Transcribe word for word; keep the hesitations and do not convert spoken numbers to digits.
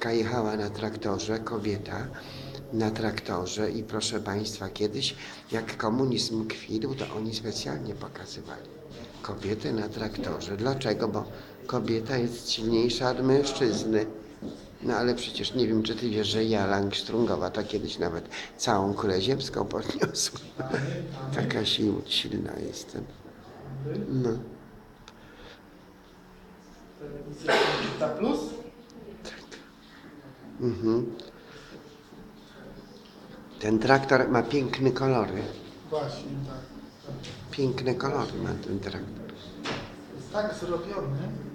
Polska jechała na traktorze, kobieta na traktorze i proszę Państwa, kiedyś jak komunizm kwitł, to oni specjalnie pokazywali kobietę na traktorze. Dlaczego? Bo kobieta jest silniejsza od mężczyzny. No ale przecież nie wiem, czy ty wiesz, że ja, Langstrungowa, to kiedyś nawet całą kulę ziemską podniosła. Taka sił, silna jestem. No. Telewizja Plus? Mhm. Ten traktor ma piękne kolory. Właśnie, tak. Piękne kolory ma ten traktor. Jest tak zrobiony,